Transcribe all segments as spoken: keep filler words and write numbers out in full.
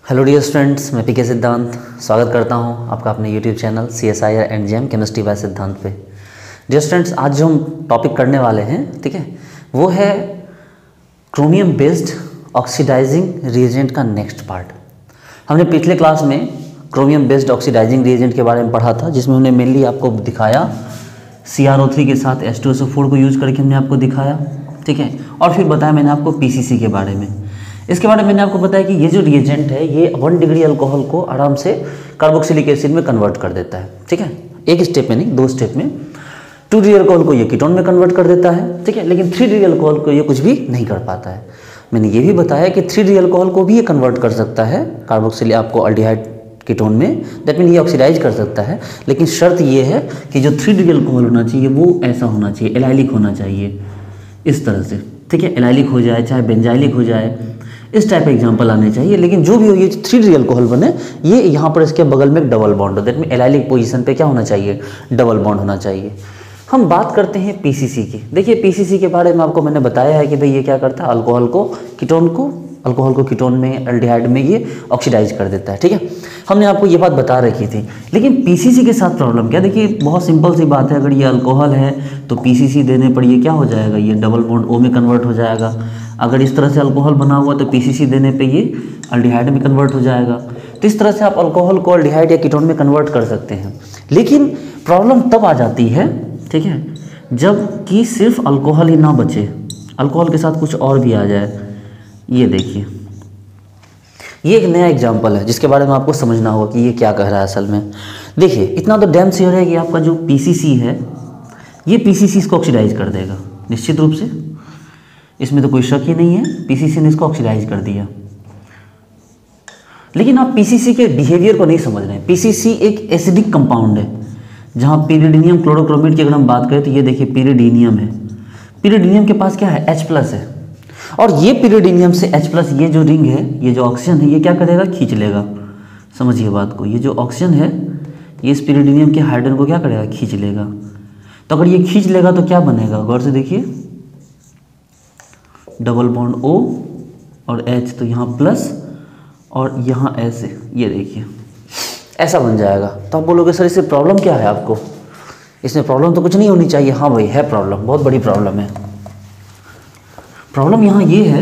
Hello dear students, मैं P K Siddhant स्वागत करता हूं आपका अपने YouTube channel C S I R and G M chemistry by Siddhant पे। डियर स्टूडेंट्स, आज जो हम टॉपिक करने वाले हैं, ठीक है, वो है क्रोमियम बेस्ड ऑक्सीडाइजिंग रिएजेंट का नेक्स्ट पार्ट। हमने पिछले क्लास में क्रोमियम बेस्ड ऑक्सीडाइजिंग रिएजेंट के बारे में पढ़ा था, जिसमें हमने मेनली आपको दिखाया सी आर ओ थ्री के साथ H two S O four को यूज़ करके हमने आपको दिखाया, ठीक है, और फिर बताया मैंने आपको पी सी सी के बारे में। इसके बारे में मैंने आपको बताया कि ये जो रिएजेंट है ये वन डिग्री अल्कोहल को आराम से कार्बोक्सिलिक एसिड में कन्वर्ट कर देता है, ठीक है, एक स्टेप में नहीं, दो स्टेप में। टू डिग्री अल्कोहल को ये कीटोन में कन्वर्ट कर देता है, ठीक है, लेकिन थ्री डिग्री अल्कोहल को ये कुछ भी नहीं कर पाता है। मैंने ये भी बताया कि थ्री डिग्री अल्कोहल को भी ये कन्वर्ट कर सकता है कार्बोक्सिलिक आपको अल्डिहाइड कीटोन में, दैट मीन ये ऑक्सीडाइज कर सकता है, लेकिन शर्त ये है कि जो थ्री डिग्री अल्कोहल होना चाहिए वो ऐसा होना चाहिए, एलाइलिक होना चाहिए, इस तरह से, ठीक है, एलाइलिक हो जाए चाहे बेंजाइलिक हो जाए, इस टाइप के एग्जांपल आने चाहिए। लेकिन जो भी हो, ये थ्री डिग्री अल्कोहल बने, ये यहाँ पर इसके बगल में एक डबल बॉन्ड हो, दैट मीन एलाइलिक पोजीशन पे क्या होना चाहिए, डबल बॉन्ड होना चाहिए। हम बात करते हैं पीसीसी की। देखिए पीसीसी के बारे में आपको मैंने बताया है कि भाई ये क्या करता है, अल्कोहल को कीटोन को अल्कोहल को कीटोन में अल्डिहाइड में ये ऑक्सीडाइज कर देता है, ठीक है, हमने आपको ये बात बता रखी थी। लेकिन पीसीसी के साथ प्रॉब्लम क्या, देखिए बहुत सिंपल सी बात है, अगर ये अल्कोहल है तो पीसीसी देने पर ये क्या हो जाएगा, ये डबल बॉन्ड ओ में कन्वर्ट हो जाएगा। अगर इस तरह से अल्कोहल बना हुआ तो पीसीसी देने पे ये अल्डिहाइड में कन्वर्ट हो जाएगा। तो इस तरह से आप अल्कोहल को अल्डिहाइड या कीटोन में कन्वर्ट कर सकते हैं। लेकिन प्रॉब्लम तब आ जाती है, ठीक है, जब कि सिर्फ अल्कोहल ही ना बचे, अल्कोहल के साथ कुछ और भी आ जाए। ये देखिए, ये एक नया एग्जाम्पल है जिसके बारे में आपको समझना होगा कि ये क्या कह रहा है असल में। देखिए इतना तो डैम श्योर है कि आपका जो पीसीसी है ये पीसीसी इसको ऑक्सीडाइज कर देगा निश्चित रूप से, इसमें तो कोई शक ही नहीं है, पीसीसी ने इसको ऑक्सीडाइज कर दिया। लेकिन आप पीसीसी के बिहेवियर को नहीं समझ रहे हैं। पीसीसी एक एसिडिक कंपाउंड है, जहां पिरिडीनियम क्लोरोक्रोमेट की अगर हम बात करें तो ये देखिए पिरिडीनियम है, पिरिडीनियम के पास क्या है, H प्लस है, और ये पिरिडीनियम से H प्लस ये जो रिंग है, ये जो ऑक्सीजन है, ये क्या करेगा, खींच लेगा। समझिए बात को, ये जो ऑक्सीजन है ये इस पिरिडीनियम के हाइड्रोजन को क्या करेगा, खींच लेगा। तो अगर ये खींच लेगा तो क्या बनेगा, गौर से देखिए, डबल बॉन्ड O और H, तो यहाँ प्लस और यहाँ ऐसे, ये देखिए ऐसा बन जाएगा। तो आप बोलोगे सर इससे प्रॉब्लम क्या है आपको, इसमें प्रॉब्लम तो कुछ नहीं होनी चाहिए। हाँ भाई है प्रॉब्लम, बहुत बड़ी प्रॉब्लम है। प्रॉब्लम यहाँ ये है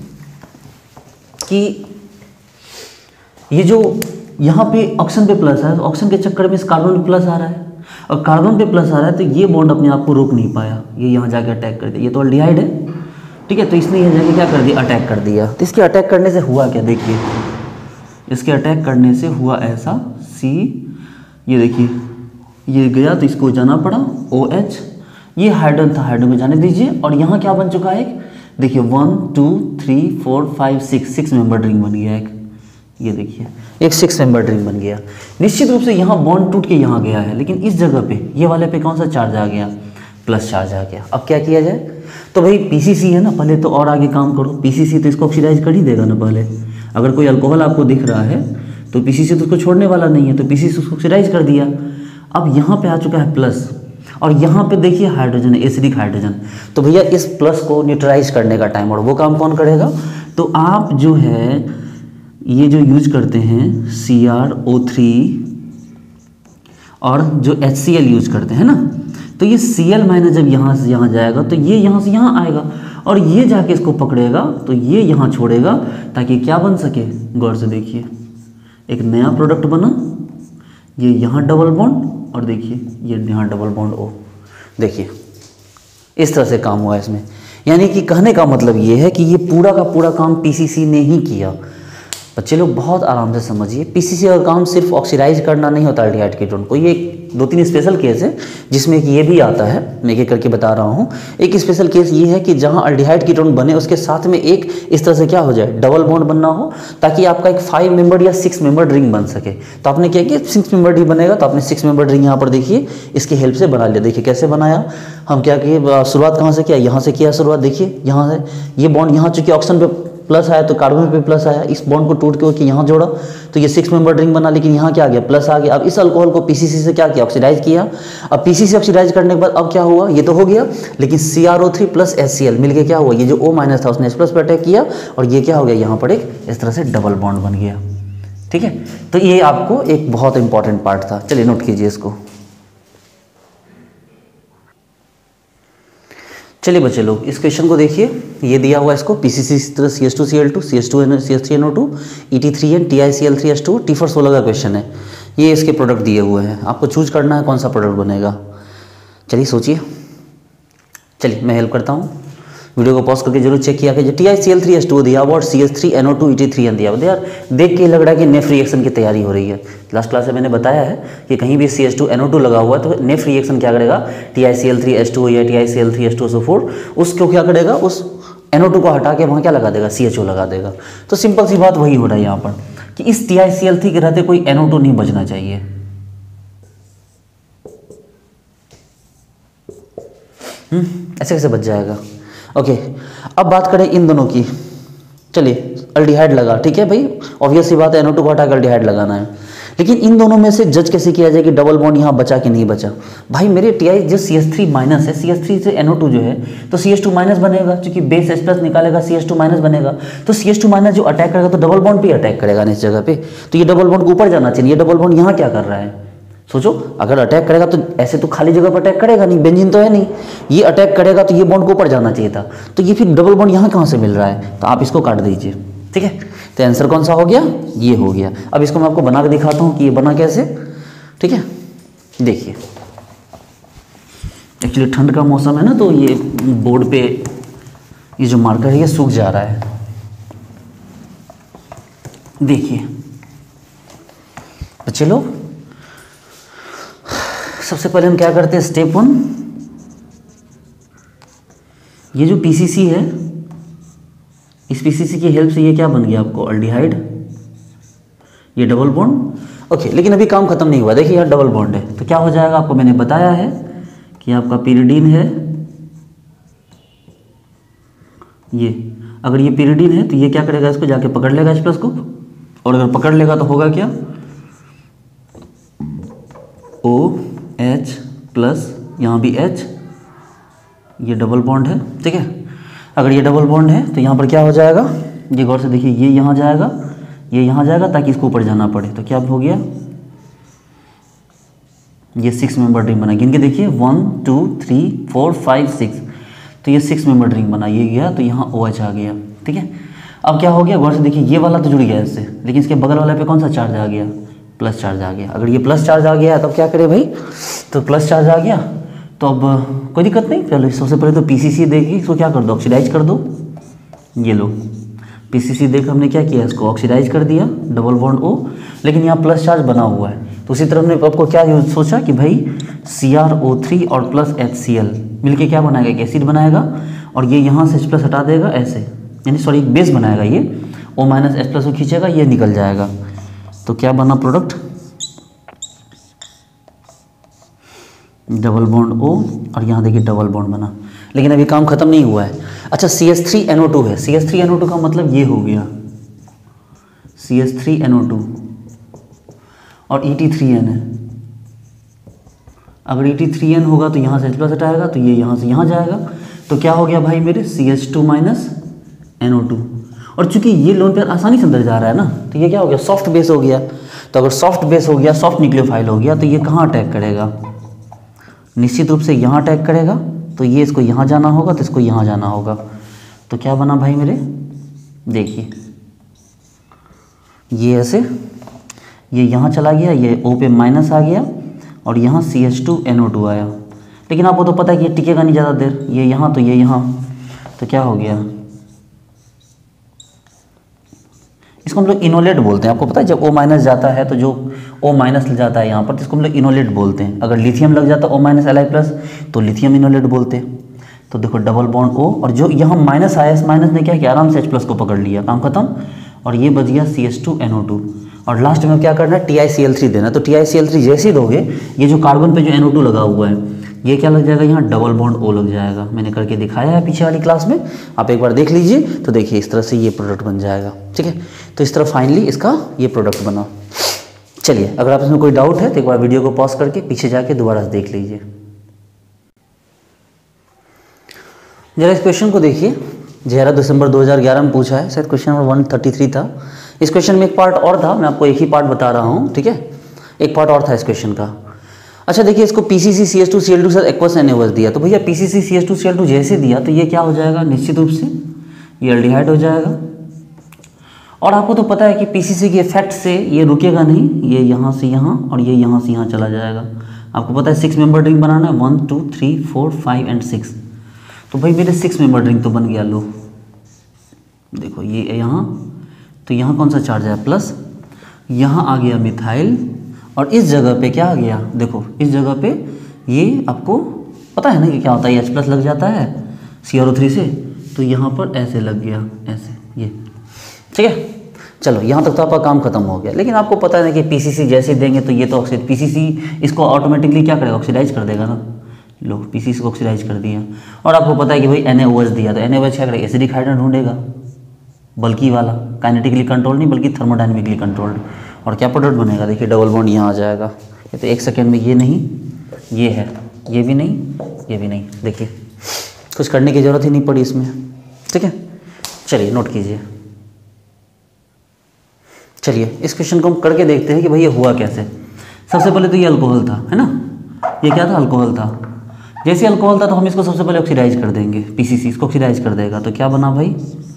कि ये जो यहाँ पे ऑक्सीजन पे प्लस है, तो ऑक्सीजन के चक्कर में इस कार्बन पे प्लस आ रहा है, और कार्बन पे प्लस आ रहा है तो ये बॉन्ड अपने आप को रोक नहीं पाया, ये यहाँ जाके अटैक कर दिया। ये तो अल्डिहाइड है, ठीक है, तो इसने यहाँ जाके क्या कर दिया, अटैक कर दिया। तो इसके अटैक करने से हुआ क्या, देखिए इसके अटैक करने से हुआ ऐसा, सी, ये देखिए ये गया तो इसको जाना पड़ा ओ एच, ये हाइड्रोजन था, हाइड्रोजन को जाने दीजिए, और यहाँ क्या बन चुका है, एक देखिए one two three four five six six member ring बन गया एक, ये देखिए एक सिक्स मेंबर रिंग बन गया। निश्चित रूप से यहाँ बॉन्ड टूट के यहाँ गया है, लेकिन इस जगह पे ये वाले पे कौन सा चार्ज आ गया, प्लस चार्ज आ गया। अब क्या किया जाए, तो भाई पीसीसी है ना, पहले तो और आगे काम करो, पीसीसी तो इसको ऑक्सीडाइज कर ही देगा ना पहले। अगर कोई अल्कोहल आपको दिख रहा है तो पीसीसी तो उसको छोड़ने वाला नहीं है, तो पीसीसी उसको ऑक्सीडाइज कर दिया। अब यहाँ पे आ चुका है प्लस, और यहाँ पे देखिए हाइड्रोजन, एसिडिक हाइड्रोजन, तो भैया इस प्लस को न्यूट्रलाइज करने का टाइम, और वो काम कौन करेगा, तो आप जो है ये जो यूज करते हैं सी आर ओ थ्री और जो एच सी एल यूज करते हैं ना, तो ये Cl माइनस जब यहाँ से यहाँ जाएगा तो ये यहाँ से यहाँ आएगा, और ये जाके इसको पकड़ेगा तो ये यहाँ छोड़ेगा, ताकि क्या बन सके, गौर से देखिए एक नया प्रोडक्ट बना, ये यहाँ डबल बॉन्ड, और देखिए ये यहाँ डबल बॉन्ड O, देखिए इस तरह से काम हुआ इसमें। यानी कि कहने का मतलब ये है कि ये पूरा का पूरा काम पीसीसी ने ही किया। बच्चे लोग बहुत आराम से समझिए, पीसीसी का काम सिर्फ ऑक्सीडाइज करना नहीं होता अल्डिहाइड कीटोन को। ये दो तीन स्पेशल केस है जिसमें कि ये भी आता है, मैं एक एक करके बता रहा हूँ। एक स्पेशल केस ये है कि जहाँ अल्डिहाइड कीटोन बने उसके साथ में एक इस तरह से क्या हो जाए, डबल बॉन्ड बनना हो, ताकि आपका एक फाइव मेंबर या सिक्स मेंबर रिंग बन सके। तो आपने क्या किया, सिक्स मेंबर रिंग बनेगा तो आपने सिक्स मेंबर रिंग यहाँ पर देखिए इसकी हेल्प से बना लिया। देखिए कैसे बनाया, हम क्या किए, शुरुआत कहाँ से किया, यहाँ से किया शुरुआत। देखिए यहाँ से ये बॉन्ड यहाँ चूंकि ऑक्सीजन पे प्लस आया तो कार्बन पे प्लस आया, इस बॉन्ड को टूट के यहाँ जोड़ा तो ये सिक्स मेंबर रिंग बना, लेकिन यहाँ क्या आ गया, प्लस आ गया। अब इस अल्कोहल को पीसीसी से क्या किया, ऑक्सीडाइज किया। अब पीसीसी ऑक्सीडाइज करने के बाद अब क्या हुआ, ये तो हो गया, लेकिन C R O three plus H C L मिलकर क्या हुआ, ये जो O माइनस था उसने H प्लस पर अटैक किया, और ये क्या हो गया, यहाँ पर एक इस तरह से डबल बॉन्ड बन गया। ठीक है, तो ये आपको एक बहुत इंपॉर्टेंट पार्ट था। चलिए नोट कीजिए इसको। चलिए बच्चे लोग इस क्वेश्चन को देखिए, ये दिया हुआ है इसको पीसीसी इस तरह C H two C L two C H two C H three N O two E T three N T I C L three H two T four सोलह का क्वेश्चन है। ये इसके प्रोडक्ट दिए हुए हैं, आपको चूज करना है कौन सा प्रोडक्ट बनेगा। चलिए सोचिए, चलिए मैं हेल्प करता हूँ। वीडियो को पॉज करके जरूर चेक किया कि T I C L three H two दिया हुआ और C H three N O two E T three N दिया हुआ। यार देख के लग रहा है कि नेफ रिएक्शन की तैयारी हो रही है। लास्ट क्लास में मैंने बताया है कि कहीं भी C H two N O two लगा हुआ है तो नेफ रिएक्शन क्या करेगा, T I C L three H two या T I C L three H two S O four, उसको क्या करेगा, उस एन ओ टू को हटा के वहाँ क्या लगा देगा, सी एच ओ लगा देगा। तो सिंपल सी बात वही हो रहा है यहाँ पर कि इस T I C L three के रहते कोई एन ओ टू नहीं बचना चाहिए। हम्म ऐसे कैसे बच जाएगा। ओके अब बात करें इन दोनों की। चलिए अल्डिहाइड लगा, ठीक है भाई, ऑब्वियस सी बात है एन ओ टू को हटा कर अल्डिहाइड लगाना है। लेकिन इन दोनों में से जज कैसे किया जाए कि डबल बॉन्ड यहाँ बचा कि नहीं बचा। भाई मेरे टी आई जो सी एच थ्री माइनस है, सी एच थ्री से एन ओ टू जो है तो सी एच टू माइनस बनेगा, क्योंकि बेस एच प्लस निकालेगा सी एच टू माइनस बनेगा। तो सी एच टू माइनस जो अटैक करेगा तो डबल बॉन्ड पे अटैक करेगा इस जगह पे, तो ये डबल बॉन्ड को ऊपर जाना चाहिए। ये डबल बॉन्ड यहाँ क्या कर रहा है, सोचो, अगर अटैक करेगा तो ऐसे तो खाली जगह पर अटैक करेगा नहीं, बेंजीन तो है नहीं, ये अटैक करेगा तो ये बॉन्ड को ऊपर जाना चाहिए था। तो ये फिर डबल बॉन्ड यहाँ कहाँ से मिल रहा है, तो आप इसको काट दीजिए। ठीक है, तो आंसर कौन सा हो गया, ये हो गया। अब इसको मैं आपको बना के दिखाता हूँ कि ये बना कैसे। ठीक है, देखिए एक्चुअली ठंड का मौसम है ना, तो ये बोर्ड पे ये जो मार्कर है ये सूख जा रहा है। देखिए बच्चे लोग, सबसे पहले हम क्या करते हैं, स्टेप वन, ये जो पीसीसी है, इस पीसीसी की हेल्प से ये क्या बन गया आपको, अल्डिहाइड, ये डबल बॉन्ड। ओके, लेकिन अभी काम खत्म नहीं हुआ। देखिए यार डबल बॉन्ड है तो क्या हो जाएगा, आपको मैंने बताया है कि आपका पिरिडीन है, ये अगर ये पिरिडीन है तो ये क्या करेगा, इसको जाके पकड़ लेगा एच प्लस को, और अगर पकड़ लेगा तो होगा क्या, ओ एच प्लस, यहाँ भी एच, ये डबल बॉन्ड है। ठीक है, अगर ये डबल बॉन्ड है तो यहाँ पर क्या हो जाएगा, ये गौर से देखिए, ये यहाँ जाएगा, ये यहाँ जाएगा ताकि इसको ऊपर जाना पड़े। तो क्या हो गया, ये सिक्स मेंबर रिंग बना, गिन के देखिए, one two three four five six, तो ये सिक्स मेंबर रिंग बना, ये गया तो यहाँ ओ एच आ गया। ठीक है, अब क्या हो गया, गौर से देखिए, ये वाला तो जुड़ गया इससे, लेकिन इसके बगल वाले पे कौन सा चार्ज आ गया, प्लस चार्ज आ गया। अगर ये प्लस चार्ज आ गया तब क्या करे भाई, तो प्लस चार्ज आ गया तो अब कोई दिक्कत नहीं, पहले सबसे पहले तो पीसीसी देखिए, इसको क्या कर दो, ऑक्सीडाइज कर दो। ये लो पीसीसी देख हमने क्या किया, इसको ऑक्सीडाइज कर दिया, डबल बॉन्ड ओ, लेकिन यहाँ प्लस चार्ज बना हुआ है। तो उसी तरह हमने आपको क्या सोचा कि भाई सी आर ओ थ्री और प्लस एच सी एल मिल क्या बनाएगा, एक एसिड बनाएगा, और ये यहाँ से एच प्लस हटा देगा ऐसे, यानी सॉरी एक बेस बनाएगा, ये ओ माइनस एच प्लस को खींचेगा, ये निकल जाएगा। तो क्या बना प्रोडक्ट, डबल बॉन्ड ओ, और यहाँ देखिए डबल बॉन्ड बना। लेकिन अभी काम खत्म नहीं हुआ है। अच्छा C H three N O two है, C H three N O two का मतलब ये हो गया C H three N O two, और ई टी थ्री एन है। अगर ई टी थ्री एन होगा तो यहाँ से H प्लस हटाएगा तो ये यहाँ से यहाँ जाएगा, तो क्या हो गया भाई मेरे C H two minus N O two. और चूंकि ये लोन पेयर आसानी से अंदर जा रहा है ना, तो ये क्या हो गया, सॉफ्ट बेस हो गया। तो अगर सॉफ्ट बेस हो गया, सॉफ्ट न्यूक्लियोफाइल हो गया, तो ये कहाँ अटैक करेगा, निश्चित रूप से यहाँ अटैक करेगा। तो ये इसको यहाँ जाना होगा, तो इसको यहाँ जाना होगा। तो क्या बना भाई मेरे, देखिए ये ऐसे, ये यहाँ चला गया, ये O पे माइनस आ गया, और यहाँ C H two N O two आया। लेकिन आपको तो पता है कि ये टिकेगा नहीं ज़्यादा देर, ये यहाँ तो ये यहाँ, तो क्या हो गया, इसको हम लोग इनोलेट बोलते हैं। आपको पता है जब O माइनस जाता है तो जो O माइनस लग जाता है यहाँ पर, तो इसको हम लोग इनोलेट बोलते हैं। अगर लिथियम लग जाता है O minus L I plus तो लिथियम इनोलेट बोलते हैं। तो देखो डबल बॉन्ड O, और जो यहाँ माइनस आया, इस माइनस ने क्या किया, आराम से H प्लस को पकड़ लिया, काम खत्म, और ये बच गया C H two N O two. और लास्ट में क्या करना है, T I C L three देना। तो T I C L three जैसे ही दोगे, ये जो कार्बन पे जो एन ओ टू लगा हुआ है, ये क्या लग जाएगा, यहाँ डबल बॉन्ड O लग जाएगा। मैंने करके दिखाया है पीछे वाली क्लास में, आप एक बार देख लीजिए। तो देखिए इस तरह से ये प्रोडक्ट बन जाएगा। ठीक है, तो इस तरह फाइनली इसका ये प्रोडक्ट बना। चलिए, अगर आप इसमें कोई डाउट है तो एक बार वीडियो को पॉज करके पीछे जाके दोबारा से देख लीजिए। जरा इस क्वेश्चन को देखिए, ग्यारह दिसंबर दो हज़ार ग्यारह में पूछा है, शायद क्वेश्चन नंबर एक सौ तैंतीस था। इस क्वेश्चन में एक पार्ट और था, मैं आपको एक ही पार्ट बता रहा हूँ, ठीक है, एक पार्ट और था इस क्वेश्चन का। अच्छा देखिए, इसको P C C C H two C L two के साथ aqueous N A O H दिया, तो भैया P C C C H two C L two जैसे दिया तो ये क्या हो जाएगा, निश्चित रूप से ये एल्डिहाइड हो जाएगा। और आपको तो पता है कि पी सी सी के इफेक्ट से ये रुकेगा नहीं, ये यहाँ से यहाँ और ये यहाँ से यहाँ चला जाएगा। आपको पता है सिक्स मेंबर रिंग बनाना है, one two three four five and six, तो भाई मेरे सिक्स मेंबर रिंग तो बन गया। लो देखो ये यहाँ, तो यहाँ कौन सा चार्ज है, प्लस, यहाँ आ गया मिथाइल, और इस जगह पे क्या आ गया, देखो इस जगह पे ये आपको पता है ना कि क्या होता है, एच प्लस लग जाता है सी आर ओ थ्री से, तो यहाँ पर ऐसे लग गया, ऐसे, ये ठीक है। चलो यहाँ तक तो आपका काम खत्म हो गया, लेकिन आपको पता है ना कि पीसीसी जैसे देंगे तो ये तो ऑक्सीड पीसीसी इसको ऑटोमेटिकली क्या करेगा, ऑक्सीडाइज कर देगा ना। लो पीसीसी को ऑक्सीडाइज कर दिया, और आपको पता है कि भाई एन ए ओ एच दिया, तो एन ए ओ एच क्या करेगा, एसिडिक हाइड्रोजन ढूंढेगा, बल्कि वाला, काइनेटिकली कंट्रोल नहीं बल्कि थर्मोडाइनमिकली कंट्रोल्ड, और क्या प्रोडक्ट बनेगा, देखिए डबल बॉन्ड यहाँ आ जाएगा। ये तो एक सेकेंड में ये नहीं, ये है, ये भी नहीं, ये भी नहीं, देखिए कुछ करने की ज़रूरत ही नहीं पड़ी इसमें, ठीक है। चलिए नोट कीजिए। चलिए इस क्वेश्चन को हम करके देखते हैं कि भाई ये हुआ कैसे। सबसे पहले तो ये अल्कोहल था, है ना, ये क्या था, अल्कोहल था। जैसे अल्कोहल था तो हम इसको सबसे पहले ऑक्सीडाइज कर देंगे, पीसीसी इसको ऑक्सीडाइज कर देगा, तो क्या बना भाई,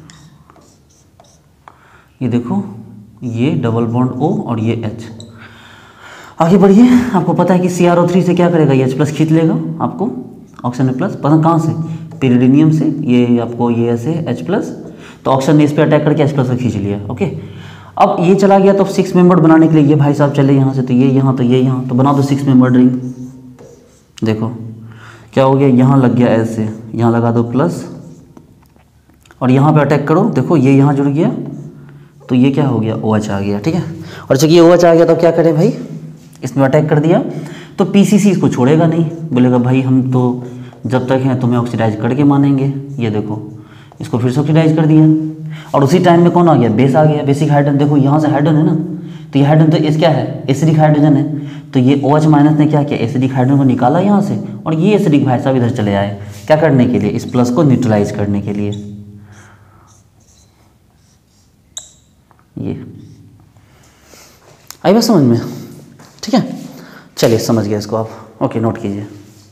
ये देखो ये डबल बॉन्ड O और ये H। आगे बढ़िए, आपको पता है कि सी आर ओ थ्री से क्या करेगा, ये H प्लस खींच लेगा आपको, ऑक्सीजन प्लस, पता कहाँ से, पेरिडीनियम से, ये आपको ये ऐसे H प्लस, तो ऑक्सीजन ने इस पर अटैक करके H प्लस को खींच लिया, ओके। अब ये चला गया, तो सिक्स मेंबर बनाने के लिए ये भाई साहब चले यहाँ से, तो ये यहाँ, तो ये यहाँ, तो बना दो सिक्स मेंबर रिंग। देखो क्या हो गया, यहाँ लग गया ऐसे, यहाँ लगा दो प्लस, और यहाँ पे अटैक करो, देखो ये यहाँ जुड़ गया, तो ये क्या हो गया, OH आ गया, ठीक है। और जब ये OH आ गया तो क्या करें भाई, इसमें अटैक कर दिया, तो पीसीसी इसको छोड़ेगा नहीं, बोलेगा भाई हम तो जब तक हैं तुम्हें ऑक्सीडाइज करके मानेंगे। ये देखो इसको फिर से ऑक्सीडाइज कर दिया, और उसी टाइम में कौन आ गया, बेस आ गया, बेसिक हाइड्रोजन। देखो यहाँ से हाइड्रोजन है ना, तो ये हाइड्रोजन तो इस क्या है, एसिडिक हाइड्रोजन है, तो ये OH माइनस ने क्या किया, एसिडिक हाइड्रोजन को निकाला यहाँ से, और ये एसिडिक भाई साहब इधर चले आए, क्या करने के लिए, इस प्लस को न्यूट्रलाइज करने के लिए। ये आई बात समझ में, ठीक है। चलिए समझ गया इसको आप, ओके नोट कीजिए।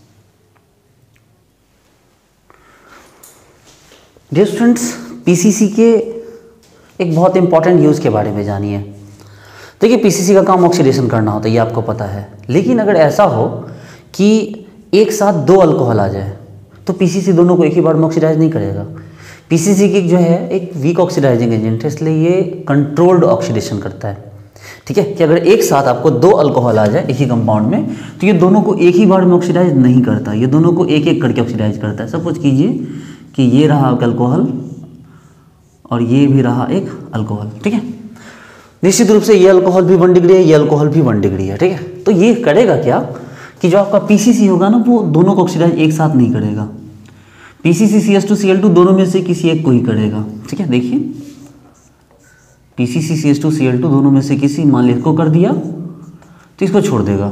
डियर स्टूडेंट्स, पीसीसी के एक बहुत इंपॉर्टेंट यूज़ के बारे में जानिए। देखिए पीसीसी का काम ऑक्सीडेशन करना होता है, ये आपको पता है, लेकिन अगर ऐसा हो कि एक साथ दो अल्कोहल आ जाए तो पीसीसी दोनों को एक ही बार में ऑक्सीडाइज नहीं करेगा। पीसीसी की जो है एक वीक ऑक्सीडाइजिंग एजेंट है, इसलिए ये कंट्रोल्ड ऑक्सीडेशन करता है, ठीक है। कि अगर एक साथ आपको दो अल्कोहल आ जाए एक ही कंपाउंड में, तो ये दोनों को एक ही बार में ऑक्सीडाइज नहीं करता, ये दोनों को एक एक करके ऑक्सीडाइज करता है। सपोज कीजिए कि ये रहा एक अल्कोहल और ये भी रहा एक अल्कोहल, ठीक है। निश्चित रूप से ये अल्कोहल भी वन डिग्री है, ये अल्कोहल भी वन डिग्री है, ठीक है। तो ये करेगा क्या कि जो आपका पीसीसी होगा ना, वो दोनों को ऑक्सीडाइज एक साथ नहीं करेगा, PCC C H two C L two दोनों में से किसी एक को ही करेगा, ठीक है। देखिए PCC C H two C L two दोनों में से किसी, मान लीजिए इसको कर दिया तो इसको छोड़ देगा,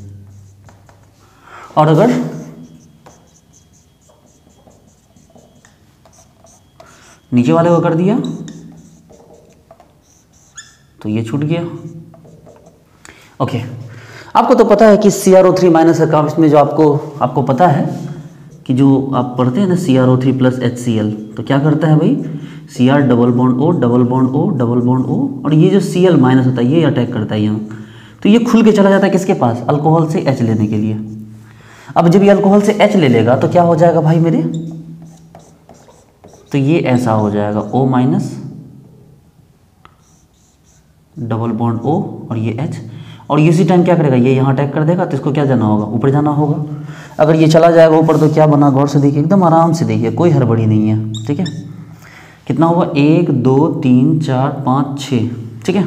और अगर नीचे वाले को कर दिया तो ये छूट गया, ओके। आपको तो पता है कि C R O three minus का काम, इसमें जो आपको आपको पता है कि जो आप पढ़ते हैं ना C R O three plus H C L, तो क्या करता है भाई, C R double bond O double bond O double bond O, और ये जो सी एल माइनस होता है ये अटैक करता है यहाँ, तो ये खुल के चला जाता है किसके पास, अल्कोहल से H लेने के लिए। अब जब ये अल्कोहल से H ले लेगा तो क्या हो जाएगा भाई मेरे, तो ये ऐसा हो जाएगा O minus double bond O और ये H, और इसी टाइम क्या करेगा, ये यहाँ अटैक कर देगा, तो इसको क्या जाना होगा, ऊपर जाना होगा। अगर ये चला जाएगा ऊपर तो क्या बना, गौर से देखिए, एकदम आराम से देखिए, कोई हड़बड़ी नहीं है, ठीक है। कितना होगा, एक दो तीन चार पाँच छः, ठीक है।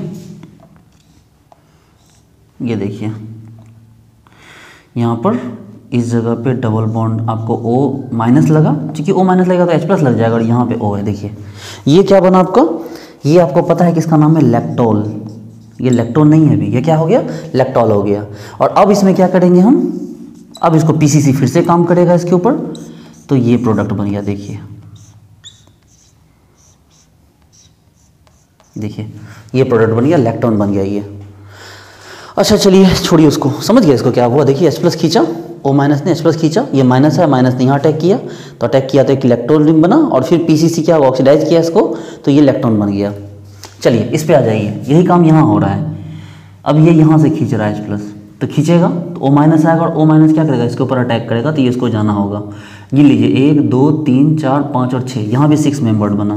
ये देखिए यहाँ पर इस जगह पे डबल बॉन्ड आपको O माइनस लगा, क्योंकि O माइनस लगेगा तो H प्लस लग जाएगा, और यहाँ पे O है, देखिए ये क्या बना आपका, ये आपको पता है कि इसका नाम है लैक्टोल, ये लैक्टोन नहीं है अभी, ये क्या हो गया, लैक्टोल हो गया। और अब इसमें क्या करेंगे हम, अब इसको पीसीसी फिर से काम करेगा इसके ऊपर, तो ये प्रोडक्ट बन गया, देखिए देखिए ये प्रोडक्ट बन गया, इलेक्ट्रॉन बन गया ये। अच्छा चलिए छोड़िए उसको, समझ गया इसको क्या हुआ। देखिए H प्लस खींचा, O माइनस ने H प्लस खींचा, ये माइनस है, माइनस ने यहाँ अटैक किया, तो अटैक किया तो एक इलेक्ट्रॉन रिंग बना, और फिर पीसीसी क्या हुआ, ऑक्सीडाइज किया इसको, तो ये इलेक्ट्रॉन बन गया। चलिए इस पे आ जाइए, यही काम यहाँ हो रहा है। अब ये यहाँ से खींच रहा है H प्लस, तो खींचेगा तो O माइनस आएगा, और O माइनस क्या करेगा, इसके ऊपर अटैक करेगा, तो ये इसको जाना होगा। गिन लीजिए एक दो तीन चार पाँच और छः, यहाँ भी सिक्स मेंबर्ड बना।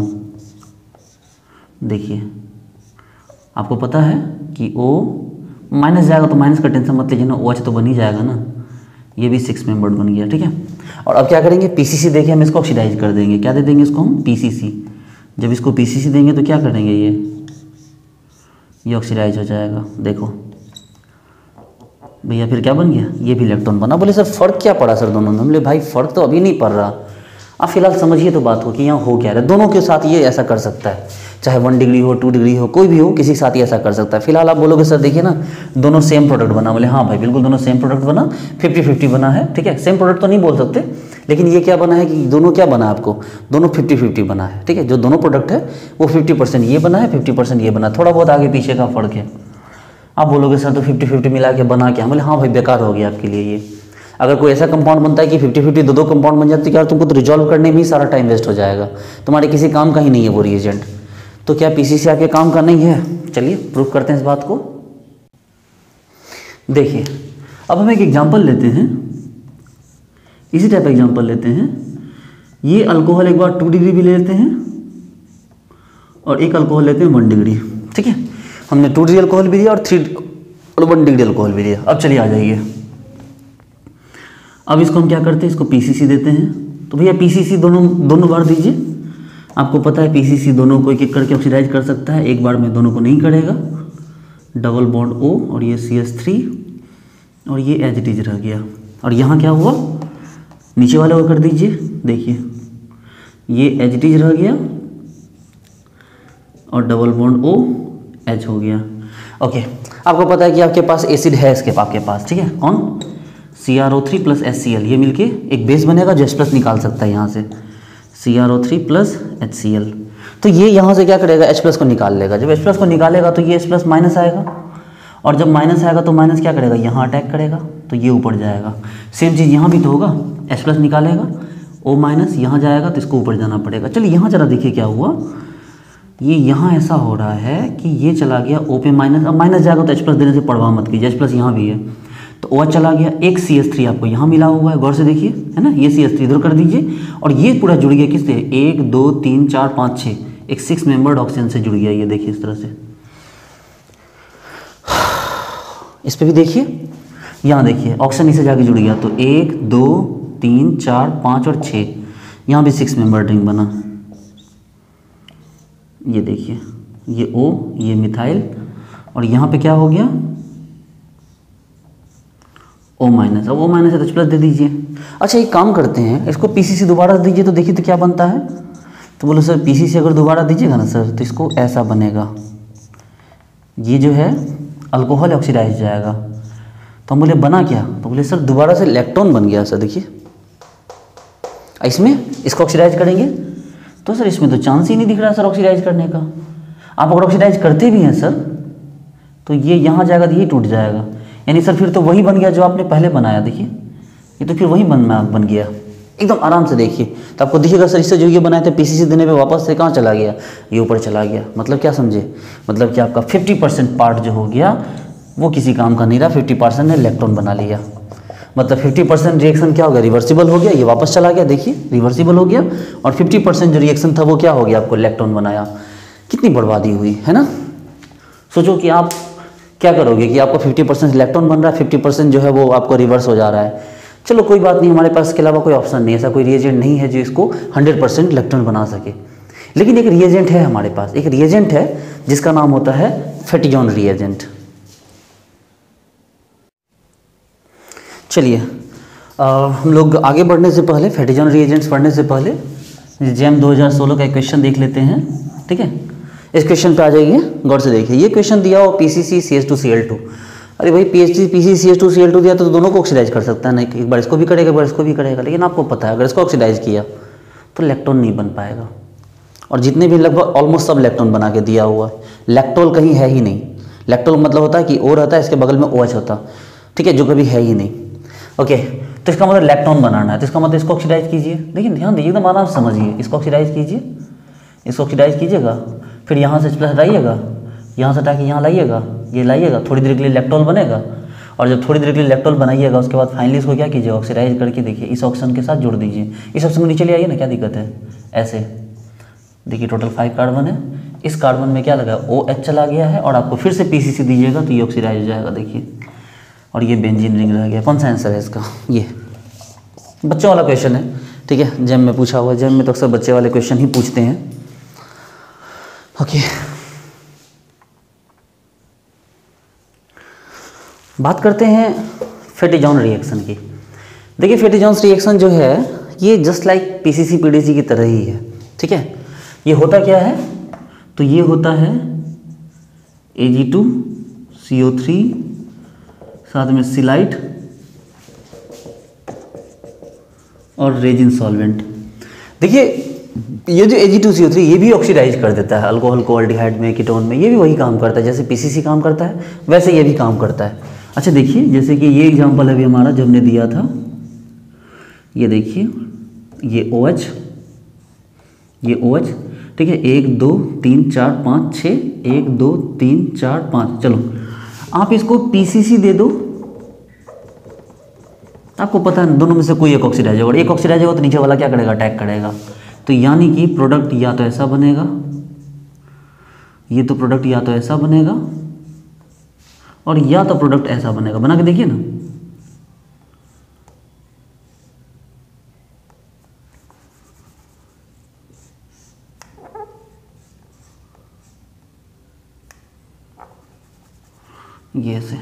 देखिए आपको पता है कि O माइनस जाएगा तो माइनस का टेंशन मत लीजिए ना, OH तो बन ही जाएगा ना, ये भी सिक्स मेंबर्ड बन गया, ठीक है। और अब क्या करेंगे, पीसीसी देखिए हम इसको ऑक्सीडाइज कर देंगे, क्या दे देंगे इसको हम, पीसीसी। जब इसको पीसीसी देंगे तो क्या करेंगे, ये ये ऑक्सीडाइज हो जाएगा। देखो भैया फिर क्या बन गया, ये भी इलेक्ट्रॉन बना। बोले सर फ़र्क क्या पड़ा सर दोनों में, हम बोले भाई फ़र्क तो अभी नहीं पड़ रहा, आप फिलहाल समझिए तो बात हो कि यहाँ हो क्या रहा है। दोनों के साथ ये ऐसा कर सकता है, चाहे वन डिग्री हो टू डिग्री हो, कोई भी हो, किसी के साथ ही ऐसा कर सकता है। फिलहाल आप बोलोगे सर देखिए ना दोनों सेम प्रोडक्ट बना, बोले हाँ भाई बिल्कुल दोनों सेम प्रोडक्ट बना, फिफ्टी फिफ्टी बना है, ठीक है। सेम प्रोडक्ट तो नहीं बोल सकते, लेकिन ये क्या बना है कि दोनों क्या बना आपको, दोनों फिफ्टी फिफ्टी बना है, ठीक है। जो दोनों प्रोडक्ट है वो फिफ्टी परसेंट ये बना है, फिफ्टी परसेंट ये बना, थोड़ा बहुत आगे पीछे का फ़र्क है। आप बोलोगे सर तो फिफ्टी फिफ्टी मिला के बना क्या, बोले हाँ भाई बेकार हो गया आपके लिए ये। अगर कोई ऐसा कंपाउंड बनता है कि फिफ्टी फिफ्टी दो दो कंपाउंड बन जाते हैं, क्या तुमको तो रिजॉल्व करने में ही सारा टाइम वेस्ट हो जाएगा, तुम्हारे किसी काम का ही नहीं है वो रिएजेंट। तो क्या पीसीसी आपके काम का नहीं है, चलिए प्रूव करते हैं इस बात को। देखिए अब हम एक एग्जांपल लेते हैं, इसी टाइप एग्जांपल लेते हैं। ये अल्कोहल एक बार टू डिग्री भी ले लेते हैं, और एक अल्कोहल लेते हैं वन डिग्री, ठीक है। हमने टू डिग्री अल्कोहल भी दिया और थ्री और वन डिग्री अल्कोहल भी दिया। अब चलिए आ जाइए, अब इसको हम क्या करते हैं, इसको पीसीसी देते हैं। तो भैया पीसीसी दोनों दोनों बार दीजिए, आपको पता है पीसीसी दोनों को एक एक करके ऑक्सीडाइज कर सकता है, एक बार में दोनों को नहीं करेगा। डबल बॉन्ड O और ये सी एच थ्री और ये एच डी रह गया, और यहाँ क्या हुआ, नीचे वाले को कर दीजिए। देखिए ये एच डी रह गया और डबल बॉन्ड O H हो गया। ओके आपको पता है कि आपके पास एसिड है इसके आपके पास, ठीक है, कौन, C R O three plus H C L, ये मिलके एक बेस बनेगा जो H प्लस निकाल सकता है यहाँ से, C R O three plus H C L. तो ये यहाँ से क्या करेगा, H प्लस को निकाल लेगा। जब H प्लस को निकालेगा तो ये H प्लस माइनस आएगा, और जब माइनस आएगा तो माइनस क्या करेगा, यहाँ अटैक करेगा, तो ये ऊपर जाएगा। सेम चीज़ यहाँ भी तो होगा, H प्लस निकालेगा, O माइनस यहाँ जाएगा तो इसको ऊपर जाना पड़ेगा। चलिए यहाँ जरा देखिए क्या हुआ, ये यहाँ ऐसा हो रहा है कि ये चला गया O पे माइनस, अब माइनस जाएगा तो H प्लस देने से परवाह मत कीजिए, H प्लस यहाँ भी है, तो OH चला गया, एक सी एच थ्री आपको यहाँ मिला हुआ है, गौर से देखिए, है ना, ये सी एच थ्री इधर कर दीजिए, और ये पूरा जुड़ गया किससे, एक दो तीन चार पाँच छः, एक सिक्स मेंबर्ड ऑक्सीजन से जुड़ गया, ये देखिए इस तरह से। इस पे भी देखिए, यहाँ देखिए ऑक्सीजन इसे जाके जुड़ गया, तो एक दो तीन चार पाँच और छः, यहाँ भी सिक्स मेंबर्ड रिंग बना। ये देखिए ये O, ये मिथाइल, और यहाँ पे क्या हो गया, O माइनस। अब O माइनस है तो H प्लस दे दीजिए। अच्छा एक काम करते हैं, इसको पीसीसी दोबारा दीजिए तो देखिए तो क्या बनता है। तो बोलो सर पीसीसी अगर दोबारा दीजिएगा ना सर तो इसको ऐसा बनेगा, ये जो है अल्कोहल ऑक्सीडाइज जाएगा। तो हम बोले बना क्या, तो बोले सर दोबारा से इलेक्ट्रॉन बन गया। सर देखिए इसमें इसको ऑक्सीडाइज करेंगे तो सर इसमें तो चांस ही नहीं दिख रहा सर ऑक्सीडाइज करने का। आप अगर ऑक्सीडाइज करते भी हैं सर तो ये यहाँ जाएगा तो ये टूट जाएगा, यानी सर फिर तो वही बन गया जो आपने पहले बनाया। देखिए ये तो फिर वही बन बन गया एकदम आराम से। देखिए तो आपको दिखेगा सर इससे जो ये बनाए थे पीसीसी देने पे वापस से कहाँ चला गया, ये ऊपर चला गया। मतलब क्या समझे, मतलब कि आपका फिफ्टी परसेंट पार्ट जो हो गया वो किसी काम का नहीं रहा, फिफ्टी परसेंट ने इलेक्ट्रॉन बना लिया। मतलब फिफ्टी परसेंट रिएक्शन क्या हो गया, रिवर्सिबल हो गया, ये वापस चला गया। देखिए रिवर्सिबल हो गया, और फिफ्टी परसेंट जो रिएक्शन था वो क्या हो गया, आपको इलेक्ट्रॉन बनाया। कितनी बर्बादी हुई है ना। सोचो कि आप क्या करोगे कि आपको फिफ्टी परसेंट इलेक्ट्रॉन बन रहा है, फिफ्टी परसेंट जो है वो आपको रिवर्स हो जा रहा है। चलो कोई बात नहीं, हमारे पास इसके अलावा कोई ऑप्शन नहीं है, ऐसा कोई रिएजेंट नहीं है जो इसको हंड्रेड परसेंट इलेक्ट्रॉन बना सके। लेकिन एक रिएजेंट है हमारे पास, एक रिएजेंट है जिसका नाम होता है फेटिजॉन रिएजेंट। चलिए हम लोग आगे बढ़ने से पहले, फेटिजॉन रिएजेंट्स पढ़ने से पहले जेम दो हज़ार सोलह का एक क्वेश्चन देख लेते हैं। ठीक है, इस क्वेश्चन पे आ जाइए, गौर से देखिए। ये क्वेश्चन दिया हो P C C C H two C L two. अरे भाई P H C P C C H two C L two दिया तो दोनों को ऑक्सीडाइज कर सकता है ना, एक बार इसको भी करेगा एक बार इसको भी करेगा। लेकिन आपको पता है अगर इसको ऑक्सीडाइज किया तो इलेक्ट्रॉन नहीं बन पाएगा। और जितने भी लगभग ऑलमोस्ट सब लैक्टोन बना के दिया हुआ है। लैक्टोल कहीं है ही नहीं। लैक्टोल मतलब होता है कि ओ रहता है, इसके बगल में ओ एच होता, ठीक है, जो कभी है ही नहीं। ओके, तो इसका मतलब लैक्टोन बनाना है, तो इसका मतलब इसको ऑक्सीडाइज कीजिए। देखिए ध्यान दीजिए, एकदम आराम से समझिए। इसको ऑक्सीडाइज कीजिए, इसको ऑक्सीडाइज कीजिएगा, फिर यहाँ से प्लस हटाइएगा, यहाँ से हटा के यहाँ लाइएगा, ये लाइएगा, थोड़ी देर के लिए लैक्टोल बनेगा। और जब थोड़ी देर के लिए लैक्टोल बनाइएगा, उसके बाद फाइनली इसको क्या कीजिए, ऑक्सीडाइज करके देखिए इस ऑक्सीजन के साथ जोड़ दीजिए। इस ऑक्सीजन को नीचे ले आइए ना, क्या दिक्कत है, ऐसे देखिए टोटल फाइव कार्बन है। इस कार्बन में क्या लगा, ओ एच चला गया है, और आपको फिर से पीसीसी दीजिएगा तो ये ऑक्सीडाइज हो जाएगा, देखिए, और ये बेंजीन रिंग रह गया। कौन सा आंसर है इसका, ये बच्चों वाला क्वेश्चन है, ठीक है, जेम में पूछा हुआ है। जेम में तो अक्सर बच्चे वाले क्वेश्चन ही पूछते हैं। ओके, बात करते हैं फेटिजॉन रिएक्शन की। देखिए फेटिजॉन रिएक्शन जो है ये जस्ट लाइक पीसीसी पीडीसी की तरह ही है, ठीक है। ये होता क्या है, तो ये होता है ए G two C O three साथ में सिलाइट और रेजिन सॉल्वेंट। देखिए ये जो ए G two C O three ये भी ऑक्सीडाइज कर देता है अल्कोहल को एल्डिहाइड में, कीटोन में, ये भी वही काम करता है जैसे पीसीसी काम करता है वैसे ये भी काम करता है। अच्छा देखिए, जैसे कि ये एग्जांपल अभी हमारा जो हमने दिया था, ये देखिए ये ओ एच, ये ओ एच, ठीक है, एक दो तीन चार पाँच छः, एक दो तीन चार पाँच। चलो आप इसको पीसीसी दे दो, आपको पता है दोनों में से कोई एक ऑक्सीडाइज होगा, एक ऑक्सीडाइज होगा तो नीचे वाला क्या करेगा, अटैक करेगा। तो यानी कि प्रोडक्ट या तो ऐसा बनेगा, ये तो प्रोडक्ट या तो ऐसा बनेगा और या तो प्रोडक्ट ऐसा बनेगा। बना के देखिए ना, ये ऐसे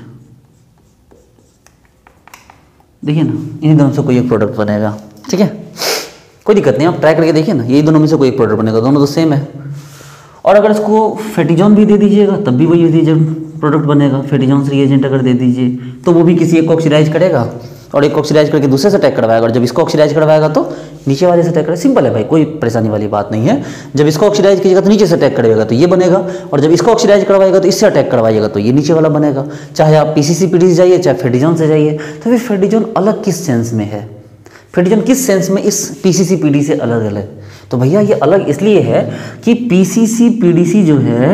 देखिए ना, इन दोनों से कोई एक प्रोडक्ट बनेगा, ठीक है, कोई दिक्कत नहीं, आप ट्राई करके देखिए ना, ये दोनों में से कोई एक प्रोडक्ट बनेगा, दोनों तो सेम है। और अगर इसको फेटिजॉन भी दे दीजिएगा तब भी वही रिएजेंट प्रोडक्ट बनेगा। फेटिजॉन रिएजेंट अगर दे दीजिए तो वो भी किसी एक को ऑक्सीडाइज करेगा और एक को ऑक्सीडाइज करके दूसरे से अटैक करवाएगा, और जब इसको ऑक्सीडाइज करवाएगा तो नीचे वाले से अटैक करेगा। सिंपल है भाई, कोई परेशानी वाली बात नहीं है। जब इसको ऑक्सीडाइज कीजिएगा तो नीचे से अटैक करेगा तो ये बनेगा, और जब इसको ऑक्सीडाइज करवाएगा तो इससे अटैक करवाइएगा तो ये नीचे वाला बनेगा। चाहे आप पीसीसी पीडीसी जाइए चाहे फेटिजॉन से जाइए। तो फिर फेटिजॉन अलग किस सेंस में है, फेटिजॉन किस सेंस में इस पीसीसी पीडी से अलग अलग, तो भैया ये अलग इसलिए है कि पीसीसी पीडीसी जो है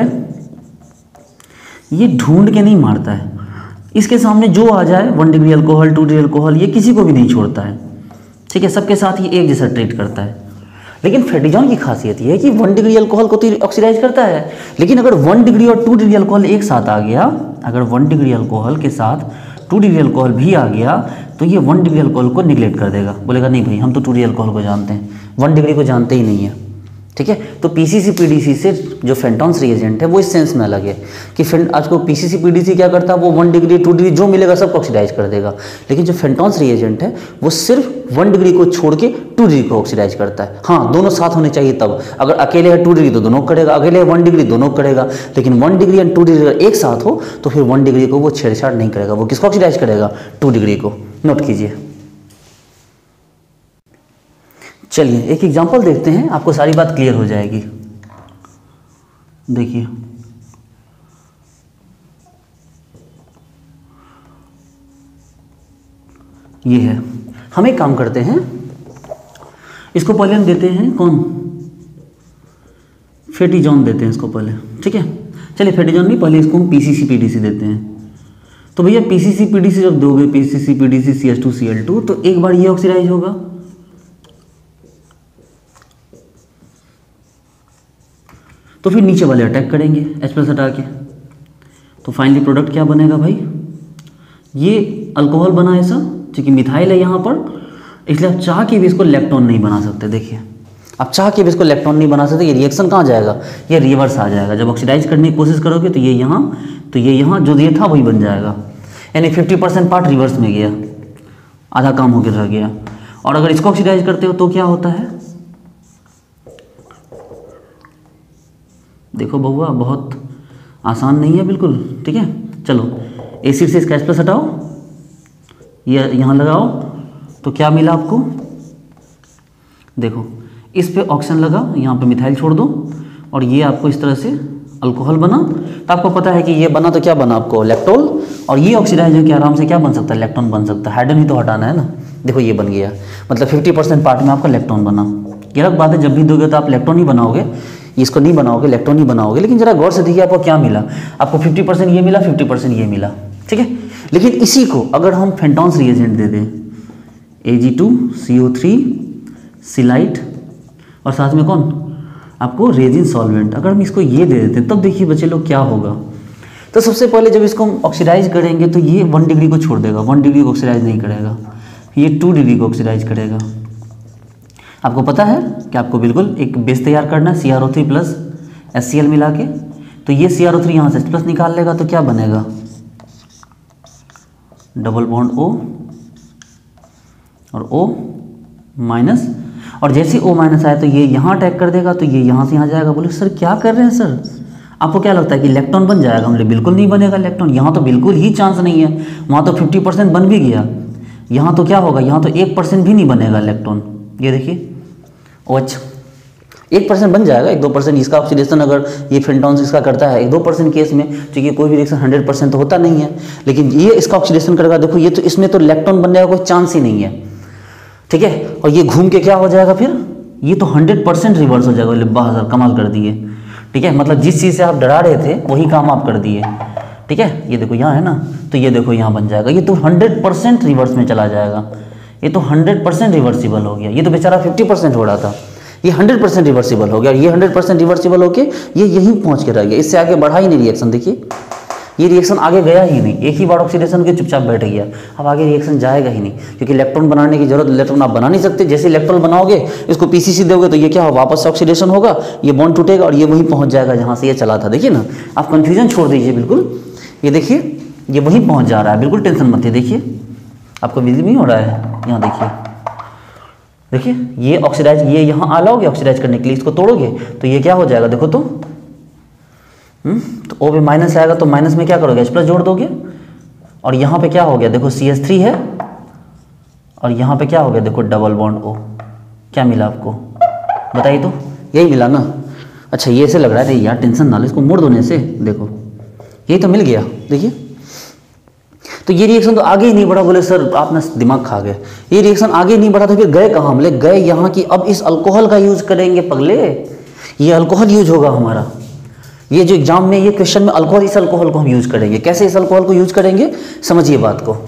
ये ढूंढ के नहीं मारता है, इसके सामने जो आ जाए one degree alcohol, two degree alcohol, ये किसी को भी नहीं छोड़ता है, ठीक है, सबके साथ ये एक जैसा ट्रीट करता है। लेकिन फेटिजॉन की खासियत ये है कि वन डिग्री अल्कोहल को तो ऑक्सीडाइज करता है, लेकिन अगर वन डिग्री और टू डिग्री अल्कोहल एक साथ आ गया, अगर वन डिग्री अल्कोहल के साथ टू डिग्री अल्कोहल भी आ गया तो ये वन डिग्री अल्कोहल को निगलेक्ट कर देगा, बोलेगा नहीं भाई हम तो टू डिग्री अल्कोहल को जानते हैं, वन डिग्री को जानते ही नहीं है, ठीक है। तो पीसीसी पीडीसी से जो फेंटॉन्स रिएजेंट है वो इस सेंस में अलग है कि आज को पीसीसी पीडीसी क्या करता है, वो वन डिग्री टू डिग्री जो मिलेगा सबको ऑक्सीडाइज कर देगा, लेकिन जो फेंटॉन्स रिएजेंट है वो सिर्फ वन डिग्री को छोड़ के टू डिग्री को ऑक्सीडाइज करता है। हाँ दोनों साथ होने चाहिए तब, अगर अकेले है टू डिग्री तो दोनों करेगा, अकेले है वन डिग्री दोनों करेगा, लेकिन one degree and two degree अगर एक साथ हो तो फिर वन डिग्री को वो छेड़छाड़ नहीं करेगा, वो किसको ऑक्सीडाइज करेगा, टू डिग्री को। नोट कीजिए। चलिए एक एग्जांपल देखते हैं, आपको सारी बात क्लियर हो जाएगी। देखिए ये है, हम एक काम करते हैं, इसको पहले हम देते हैं कौन, फेटिजॉन देते हैं इसको पहले, ठीक है। चलिए फेटिजॉन नहीं, पहले इसको हम पीसीसी पीडीसी देते हैं। तो भैया पीसीसी पीडीसी जब दोगे, PCC PDC C H two C L two, तो एक बार ये ऑक्सीडाइज होगा, तो फिर नीचे वाले अटैक करेंगे H प्लस हटा के, तो फाइनली प्रोडक्ट क्या बनेगा भाई, ये अल्कोहल बना ऐसा, क्योंकि मिथाइल है यहाँ पर, इसलिए आप चाह के भी इसको लैक्टोन नहीं बना सकते। देखिए आप चाह के भी इसको लैक्टोन नहीं बना सकते, ये रिएक्शन कहाँ जाएगा, ये रिवर्स आ जाएगा। जब ऑक्सीडाइज करने की कोशिश करोगे तो ये यहाँ, तो ये यहाँ जो ये था वही बन जाएगा, यानी फिफ्टी परसेंट पार्ट रिवर्स में गया, आधा काम होकर रह गया। और अगर इसको ऑक्सीडाइज करते हो तो क्या होता है, देखो बहुआ बहुत आसान नहीं है बिल्कुल, ठीक है। चलो एसिड से इसका H प्लस हटाओ, ये यहाँ लगाओ, तो क्या मिला आपको, देखो इस पे ऑक्सीजन लगा, यहाँ पे मिथाइल छोड़ दो और ये आपको इस तरह से अल्कोहल बना। तो आपको पता है कि ये बना तो क्या बना आपको लैक्टोल, और ये ऑक्सीडाइज होकर आराम से क्या बन सकता है लैक्टोन बन सकता है। हाइड्रोजन ही तो हटाना है ना, देखो ये बन गया, मतलब फिफ्टी परसेंट पार्ट में आपका लैक्टोन बना। ये अलग बात है जब भी दोगे तो आप लैक्टोन ही बनाओगे, इसको नहीं बनाओगे लैक्टोन ही बनाओगे। लेकिन जरा गौर से देखिए आपको क्या मिला, आपको फिफ्टी परसेंट ये मिला, फिफ्टी परसेंट ये मिला, ठीक है। लेकिन इसी को अगर हम फेंटॉन्स रिएजेंट दे दें, A G two C O three celite और साथ में कौन आपको रेजिन सॉल्वेंट, अगर हम इसको ये दे देते तब देखिए बच्चे लोग क्या होगा। तो सबसे पहले जब इसको हम ऑक्सीडाइज करेंगे तो ये वन डिग्री को छोड़ देगा, वन डिग्री को ऑक्सीडाइज नहीं करेगा, ये टू डिग्री को ऑक्सीडाइज करेगा। आपको पता है कि आपको बिल्कुल एक बेस तैयार करना है C R O three plus S C L मिला के। तो ये सी आर ओ थ्री यहाँ से प्लस निकाल लेगा तो क्या बनेगा डबल बॉन्ड O और O माइनस, और जैसे O माइनस आया तो ये यहाँ अटैक कर देगा तो ये यहाँ से यहाँ जाएगा। बोले सर क्या कर रहे हैं सर, आपको क्या लगता है कि इलेक्ट्रॉन बन जाएगा? हमने बिल्कुल नहीं बनेगा इलेक्ट्रॉन, यहाँ तो बिल्कुल ही चांस नहीं है। वहाँ तो फिफ्टी परसेंट बन भी गया, यहाँ तो क्या होगा, यहाँ तो एक परसेंट भी नहीं बनेगा इलेक्ट्रॉन। ये देखिए ओ एच एक परसेंट बन जाएगा, एक दो परसेंट इसका ऑक्सीडेशन अगर ये फेंटॉन्स इसका करता है एक दो परसेंट केस में, क्योंकि कोई भी रिएक्शन हंड्रेड परसेंट तो होता नहीं है, लेकिन ये इसका ऑक्सीडेशन करेगा। देखो ये तो इसमें तो इलेक्ट्रॉन बनने का कोई चांस ही नहीं है, ठीक है। और ये घूम के क्या हो जाएगा फिर, ये तो हंड्रेड परसेंट रिवर्स हो जाएगा। बोले वाह सर कमाल कर दिए, ठीक है। मतलब जिस चीज़ से आप डरा रहे थे वही काम आप कर दिए, ठीक है। ये देखो यहाँ है ना, तो ये देखो यहाँ बन जाएगा, ये तो हंड्रेड परसेंट रिवर्स में चला जाएगा, ये तो हंड्रेड परसेंट रिवर्सिबल हो गया। ये तो बेचारा फिफ्टी परसेंट हो रहा था, ये हंड्रेड परसेंट रिवर्सिबल हो गया, ये हंड्रेड परसेंट रिवर्सिबल होके ये यहीं पहुंच के रह गया, इससे आगे बढ़ा ही नहीं रिएक्शन। देखिए ये रिएक्शन आगे गया ही नहीं, एक ही बार ऑक्सीडेशन के चुपचाप बैठ गया, अब आगे रिएक्शन जाएगा ही नहीं, क्योंकि इलेक्ट्रॉन बनाने की जरूरत, इलेक्ट्रॉन आप बना नहीं सकते। जैसे इलेक्ट्रॉन बनाओगे इसको पीसीसी दोगे तो ये क्या हो, वापस से ऑक्सीडेशन होगा, ये बॉन्ड टूटेगा और ये वहीं पहुंच जाएगा जहाँ से ये चला था। देखिए ना, आप कन्फ्यूजन छोड़ दीजिए बिल्कुल, ये देखिए ये वहीं पहुँच जा रहा है, बिल्कुल टेंशन मत है। देखिए आपको विजिबल नहीं हो रहा है, यहाँ देखिए, देखिए ये ऑक्सीडाइज, ये यहाँ आ लाओगे ऑक्सीडाइज करने के लिए, इसको तोड़ोगे तो ये क्या हो जाएगा, देखो तो हम्म तो O पे माइनस आएगा तो माइनस में क्या करोगे, H प्लस जोड़ दोगे, और यहाँ पे क्या हो गया देखो सी एच थ्री है, और यहाँ पे क्या हो गया देखो डबल बॉन्ड O। क्या मिला आपको बताइए तो, यही मिला ना। अच्छा ये ऐसे लग रहा है, नहीं यार टेंशन ना लो, इसको मोड़ दोने से देखो यही तो मिल गया। देखिए तो ये रिएक्शन तो आगे ही नहीं बढ़ा। बोले सर आपने दिमाग खा गए, ये रिएक्शन आगे नहीं बढ़ा तो फिर गए कहाँ, बोले गए यहाँ की अब इस अल्कोहल का यूज करेंगे पगले, ये अल्कोहल यूज होगा हमारा। ये जो एग्जाम में ये क्वेश्चन में अल्कोहल, इस अल्कोहल को हम यूज करेंगे। कैसे इस अल्कोहल को यूज करेंगे, समझिए बात को।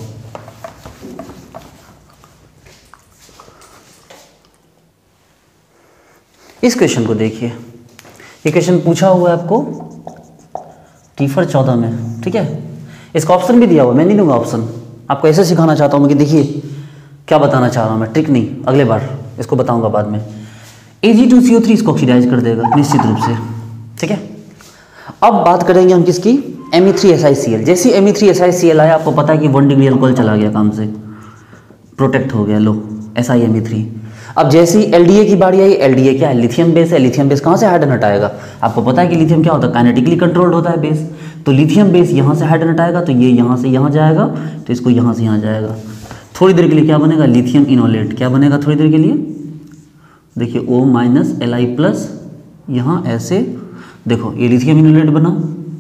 इस क्वेश्चन को देखिए, ये क्वेश्चन पूछा हुआ है आपको टीफर चौदह में, ठीक है। इसका ऑप्शन भी दिया हुआ, मैं नहीं दूंगा ऑप्शन, आपको ऐसे सिखाना चाहता हूँ मैं कि देखिए क्या बताना चाह रहा हूँ मैं, ट्रिक नहीं, अगले बार इसको बताऊंगा बाद में। A G two C O three इसको ऑक्सीडाइज कर देगा निश्चित रूप से, ठीक है। अब बात करेंगे हम किसकी, M E three S I C L. जैसे M E three S I C L आया, आपको पता है कि वन डिग्री अल्कोहल चला गया काम से, प्रोटेक्ट हो गया, लो S I M E three. अब जैसे ही एल डी ए की बारी आई, एल डी ए क्या है, लिथियम बेस है, लिथियम बेस कहाँ से हाइड्रोजन हटाएगा, आपको पता है कि लिथियम क्या होता है, काइनेटिकली कंट्रोल्ड होता है बेस, तो लिथियम बेस यहाँ से हाइड्रोजन हटाएगा तो ये यहाँ से यहाँ जाएगा, तो इसको यहाँ से यहाँ जाएगा। थोड़ी देर के लिए क्या बनेगा, लिथियम इनोलेट, क्या बनेगा थोड़ी देर के लिए, देखिए O minus L I plus, यहाँ ऐसे देखो ये लिथियम इनोलेट बना,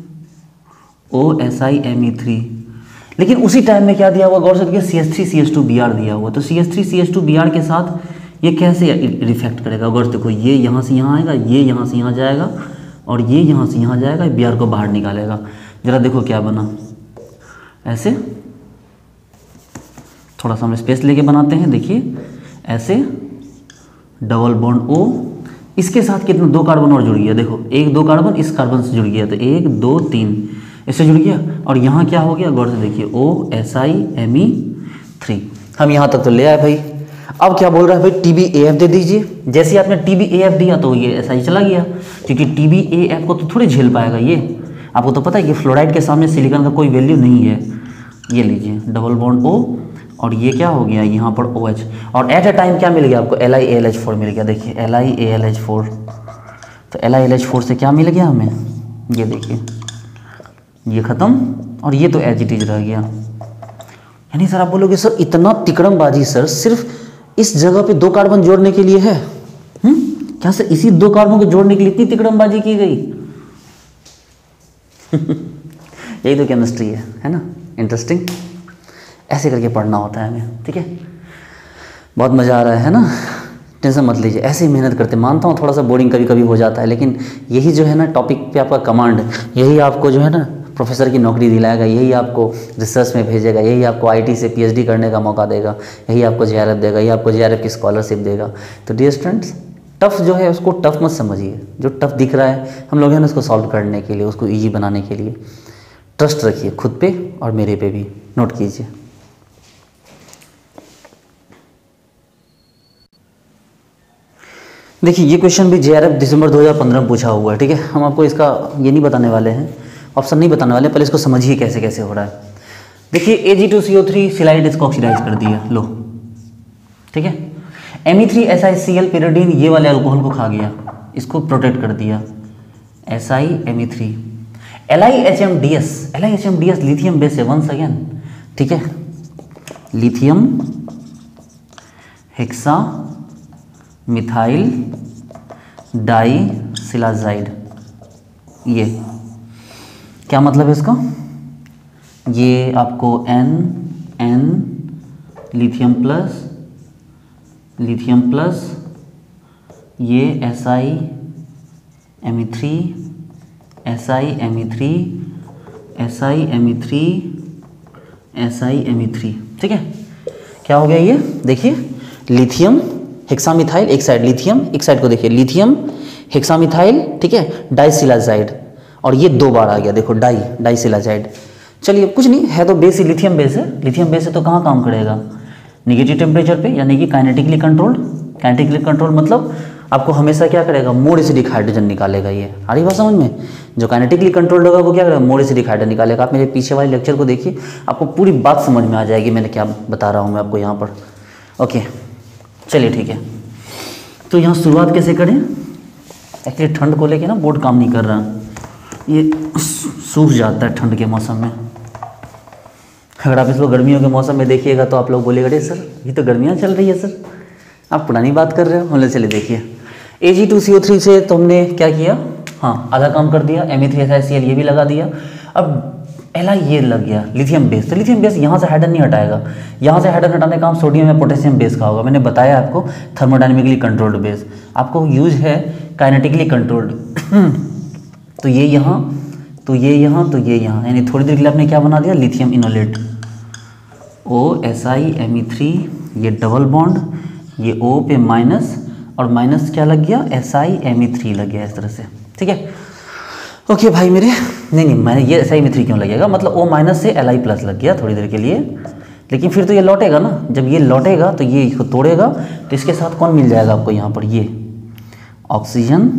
O S I M E three. लेकिन उसी टाइम में क्या दिया हुआ, गौर से देखिए C H three C H two B R दिया हुआ, तो C H three C H two B R के साथ ये कैसे रिफ्लेक्ट करेगा, गौर से देखो ये यहाँ से यहाँ आएगा, ये यहाँ से यहाँ जाएगा, और ये यहाँ से यहाँ जाएगा, बी आर को बाहर निकालेगा। जरा देखो क्या बना, ऐसे थोड़ा सा हम स्पेस लेके बनाते हैं, देखिए ऐसे डबल बॉन्ड O, इसके साथ कितना, दो कार्बन और जुड़ गया, देखो एक दो कार्बन इस कार्बन से जुड़ गया, तो एक दो तीन इससे जुड़ गया, और यहाँ क्या हो गया, गौर से देखिए O S I M E three. हम यहाँ तक तो ले आए भाई। अब क्या बोल रहा है भाई, टी बी ए एफ दे दीजिए। जैसे आपने टी बी ए एफ दिया तो ये एस आई चला गया, क्योंकि टी बी ए एफ को तो थोड़ी झेल पाएगा ये, आपको तो पता है कि फ्लोराइड के सामने सिलिकॉन का कोई वैल्यू नहीं है। ये लीजिए डबल बॉन्ड O, और ये क्या हो गया यहाँ पर ओ एच, और एट ए टाइम क्या मिल गया आपको, L I A L H four मिल गया। देखिए L I A L H four, तो L I L H four से क्या मिल गया हमें, ये देखिए ये ख़त्म, और ये तो एच इट इज रह गया। यानी सर आप बोलोगे सर इतना तिकड़मबाजी सर सिर्फ इस जगह पे दो कार्बन जोड़ने के लिए है, हुँ? क्या से इसी दो कार्बन को जोड़ने के लिए इतनी तिकड़मबाजी की गई? यही तो केमिस्ट्री है, है ना? इंटरेस्टिंग। ऐसे करके पढ़ना होता है हमें, ठीक है? बहुत मज़ा आ रहा है ना? टेंशन मत लीजिए, ऐसे ही मेहनत करते। मानता हूँ थोड़ा सा बोरिंग कभी कभी हो जाता है, लेकिन यही जो है ना टॉपिक पे आपका कमांड, यही आपको जो है ना प्रोफेसर की नौकरी दिलाएगा, यही आपको रिसर्च में भेजेगा, यही आपको आईटी से पीएचडी करने का मौका देगा, यही आपको जेआरएफ देगा, यही आपको जेआरएफ की स्कॉलरशिप देगा। तो डियर स्टूडेंट्स, टफ़ जो है उसको टफ़ मत समझिए। जो टफ़ दिख रहा है हम लोग हैं ना उसको सॉल्व करने के लिए, उसको ईजी बनाने के लिए ट्रस्ट रखिए खुद पे और मेरे पे भी। नोट कीजिए। देखिए ये क्वेश्चन भी जेआरएफ दिसंबर दो हज़ार पंद्रह में पूछा हुआ है, ठीक है? हम आपको इसका ये नहीं बताने वाले हैं, ऑप्शन नहीं बताने वाले, पहले इसको समझिए कैसे कैसे हो रहा है। देखिए ए G two C O three सिलाइड इसको ऑक्सीडाइज कर दिया, लो, ठीक है? M E three S I C L pyridine ये वाले अल्कोहल को खा गया, इसको प्रोटेक्ट कर दिया, S I M E three. L I H M D S, L I H M D S lithium base है वंस अगेन, ठीक है? Lithium hexamethyldisilazide, ये क्या मतलब है इसका? ये आपको N N lithium plus lithium plus ये S I M E three S I M E three S I M E three S I M E three, ठीक है? क्या हो गया ये? देखिए लिथियम हेक्सामिथाइल एक साइड, लिथियम एक साइड को देखिए, लिथियम हेक्सामिथाइल, ठीक है, डाइसिलाजाइड, और ये दो बार आ गया, देखो डाई डाइसिलाजाइड। चलिए कुछ नहीं है, तो बेस ही लिथियम बेस है, लिथियम बेस है तो कहाँ काम करेगा? निगेटिव टेम्परेचर पे, यानी कि काइनेटिकली कंट्रोल्ड। काइनेटिकली कंट्रोल मतलब आपको हमेशा क्या करेगा? मोर एसिडिक हाइड्रोजन निकालेगा। ये आ रही बात समझ में? जो काइनेटिकली कंट्रोल्ड होगा वो क्या करेगा? मोर एसिडिक हाइड्रोजन निकालेगा। आप मेरे पीछे वाले लेक्चर को देखिए, आपको पूरी बात समझ में आ जाएगी मैंने क्या बता रहा हूँ मैं आपको यहाँ पर। ओके चलिए ठीक है, तो यहाँ शुरुआत कैसे करें? एक्चुअली ठंड को लेके ना बोर्ड काम नहीं कर रहा, ये सूख जाता है ठंड के मौसम में। अगर आप इसको गर्मियों के मौसम में देखिएगा तो आप लोग बोलेगा अरे सर ये तो गर्मियाँ चल रही है सर, आप पुरानी बात कर रहे हो। हमने चले देखिए ए G two C O three से तो हमने क्या किया? हाँ आधा काम कर दिया, M E three S I C L ये भी लगा दिया। अब एल आई ये लग गया लिथियम बेस, तो लिथियम बेस यहाँ से हाइड्रोजन नहीं हटाएगा, यहाँ से हाइड्रोजन हटाने का काम सोडियम या पोटेशियम बेस का होगा। मैंने बताया आपको थर्मोडायनेमिकली कंट्रोल्ड बेस, आपको यूज है काइनेटिकली कंट्रोल्ड। तो ये यहाँ, तो ये यहाँ, तो ये यहाँ, यानी थोड़ी देर के लिए आपने क्या बना दिया? Lithium enolate, O S I M E three, ये डबल बॉन्ड, ये ओ पे माइनस, और माइनस क्या लग गया? S I M E three लग गया इस तरह से, ठीक है? ओके भाई मेरे, नहीं नहीं मैंने ये S I M E three क्यों लगेगा? मतलब ओ माइनस से एल आई प्लस लग गया थोड़ी देर के लिए, लेकिन फिर तो ये लौटेगा ना। जब ये लौटेगा तो ये इसको तोड़ेगा, तो इसके साथ कौन मिल जाएगा आपको यहाँ पर? ये ऑक्सीजन,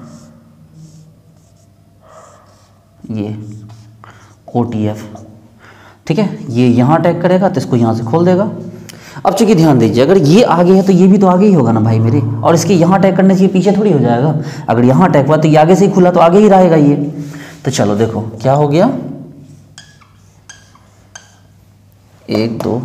ये ओ टी एफ, ठीक है? ये यहाँ अटैक करेगा तो इसको यहाँ से खोल देगा। अब चूंकि ध्यान दीजिए, अगर ये आगे है तो ये भी तो आगे ही होगा ना भाई मेरे, और इसके यहाँ अटैक करने से ये पीछे थोड़ी हो जाएगा। अगर यहाँ अटैक हुआ तो ये आगे से ही खुला तो आगे ही रहेगा ये। तो चलो देखो क्या हो गया, एक दो,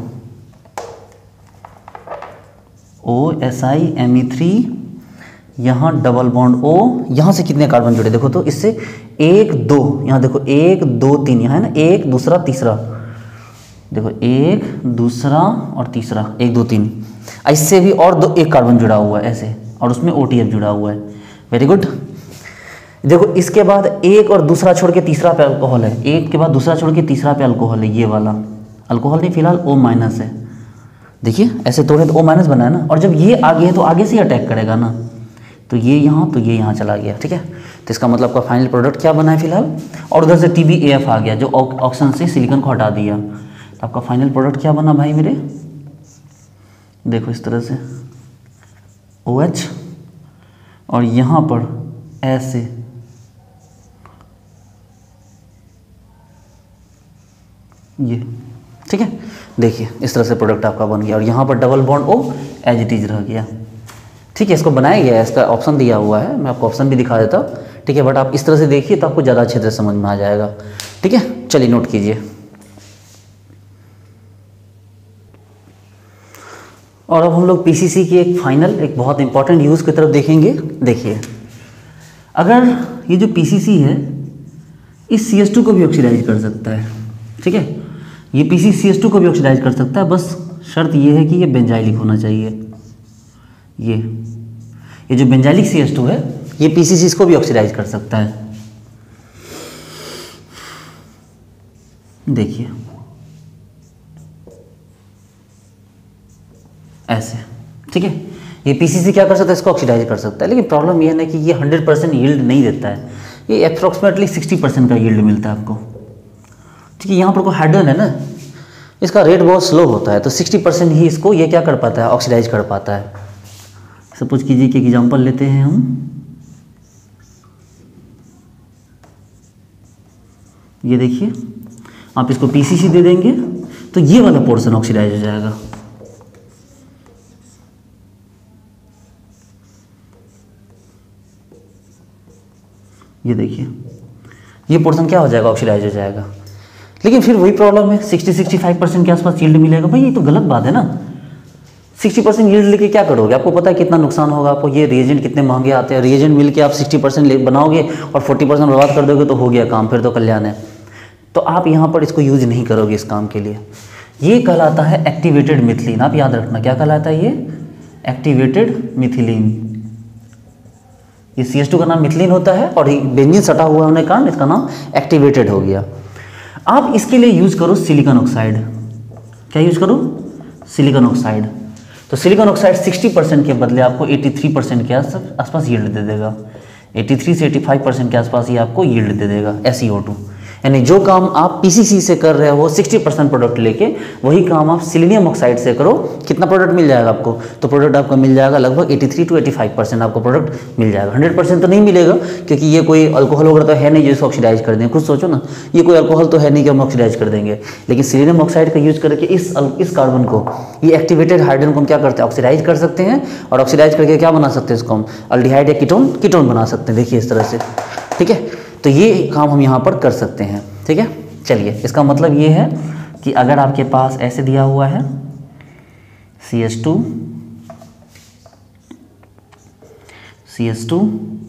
O S I M E three, यहाँ डबल बॉन्ड ओ, यहाँ से कितने कार्बन जुड़े देखो तो, इससे एक दो, यहाँ देखो एक दो तीन, यहाँ है ना एक दूसरा तीसरा, देखो एक दूसरा और तीसरा, एक दो तीन, इससे भी और दो एक कार्बन जुड़ा हुआ है ऐसे, और उसमें ओ टी एफ जुड़ा हुआ है। Very good. देखो इसके बाद एक और दूसरा छोड़ के तीसरा पे अल्कोहल है, एक के बाद दूसरा छोड़ के तीसरा पे अल्कोहल है, ये वाला अल्कोहल नहीं फिलहाल ओ माइनस है। देखिए ऐसे तोड़े तो ओ माइनस बना है ना, और जब ये आगे है तो आगे से ही अटैक करेगा ना, तो ये यहाँ तो ये यहाँ चला गया, ठीक है? तो इसका मतलब आपका फाइनल प्रोडक्ट क्या बना है फिलहाल, और उधर से टी बी ए एफ आ गया जो ऑक्सीजन से सिलिकॉन को हटा दिया। तो आपका फाइनल प्रोडक्ट क्या बना भाई मेरे? देखो इस तरह से ओ एच, और यहाँ पर ऐसे ये, ठीक है? देखिए इस तरह से प्रोडक्ट आपका बन गया, और यहाँ पर double bond O as it is रह गया, ठीक है? इसको बनाया गया है, इसका ऑप्शन दिया हुआ है, मैं आपको ऑप्शन भी दिखा देता, ठीक है? बट आप इस तरह से देखिए तो आपको ज़्यादा अच्छे से समझ में आ जाएगा, ठीक है? चलिए नोट कीजिए। और अब हम लोग पीसीसी की एक फाइनल एक बहुत इंपॉर्टेंट यूज़ की तरफ देखेंगे। देखिए, अगर ये जो पीसीसी है इस सी एस टू को भी ऑक्सीडाइज कर सकता है, ठीक है, ये पीसी सी एस टू को भी ऑक्सीडाइज कर सकता है, बस शर्त ये है कि ये बेंजाइलिक होना चाहिए। ये ये जो बेंजाइलिक सी एस टू है ये पीसीसी को भी ऑक्सीडाइज कर सकता है। देखिए ऐसे, ठीक है, ये पीसीसी क्या कर सकता है, इसको ऑक्सीडाइज कर सकता है। लेकिन प्रॉब्लम ये है ना कि ये हंड्रेड परसेंट यील्ड नहीं देता है, ये अप्रॉक्सीमेटली सिक्सटी परसेंट का यील्ड मिलता है आपको, ठीक है। यहाँ पर कोई हाइड्रोजन है ना, इसका रेट बहुत स्लो होता है, तो सिक्सटी परसेंट ही इसको ये क्या कर पाता है, ऑक्सीडाइज कर पाता है। सपोज कीजिए कि एग्जांपल लेते हैं हम, ये देखिए, आप इसको पीसीसी दे देंगे तो ये वाला पोर्शन ऑक्सीडाइज हो जाएगा। ये देखिए, ये पोर्शन क्या हो जाएगा, ऑक्सीडाइज हो जाएगा। लेकिन फिर वही प्रॉब्लम है, सिक्सटी सिक्सटी फाइव परसेंट के आसपास यील्ड मिलेगा। भाई ये तो गलत बात है ना, सिक्सटी परसेंट यील्ड लेके क्या करोगे, आपको पता है कितना नुकसान होगा आपको। ये रिएजेंट कितने महंगे आते हैं, रिएजेंट मिल के आप सिक्सटी परसेंट बनाओगे और फोर्टी परसेंट बर्बाद कर दोगे तो हो गया काम, फिर तो कल्याण है। तो आप यहाँ पर इसको यूज नहीं करोगे इस काम के लिए। ये कहलाता है एक्टिवेटेड मिथिलीन, आप याद रखना क्या कहलाता है ये, एक्टिवेटेड मिथिलीन। ये सी एस टू का नाम मिथिलीन होता है और बेंजीन सटा हुआ होने के कारण इसका नाम एक्टिवेटेड हो गया। आप इसके लिए यूज करो सिलिकॉन ऑक्साइड। क्या यूज करो, सिलिकॉन ऑक्साइड। तो सिलिकॉन ऑक्साइड सिक्सटी परसेंट के बदले आपको एटी थ्री परसेंट के आसपास यील्ड दे देगा, तिरासी से पचासी परसेंट के आसपास ये आपको यील्ड दे देगा एस ई ओ टू। यानी जो काम आप पीसीसी से कर रहे हो सिक्सटी परसेंट प्रोडक्ट लेके, वही काम आप सिलिनियम ऑक्साइड से करो, कितना प्रोडक्ट मिल जाएगा आपको, तो प्रोडक्ट आपको मिल जाएगा लगभग तिरासी टू पचासी परसेंट आपको प्रोडक्ट मिल जाएगा। हंड्रेड परसेंट तो नहीं मिलेगा क्योंकि ये कोई अल्कोहल वगैरह तो है नहीं जिसको ऑक्सीडाइज कर देंगे। खुद सोचो ना, ये कोई अल्कोहल तो है नहीं कि हम ऑक्सीडाइज कर देंगे। लेकिन सिलिनियम ऑक्साइड का यूज करके इस इस कार्बन को, ये एक्टिवेटेड हाइड्रोजन को हम क्या करते हैं, ऑक्सीडाइज कर सकते हैं। और ऑक्सीडाइज करके क्या बना सकते हैं, इसको हम अल्डिहाइड या कीटोन कीटोन बना सकते हैं। देखिए इस तरह से, ठीक है। तो ये काम हम यहाँ पर कर सकते हैं, ठीक है। चलिए, इसका मतलब ये है कि अगर आपके पास ऐसे दिया हुआ है C H two C H two,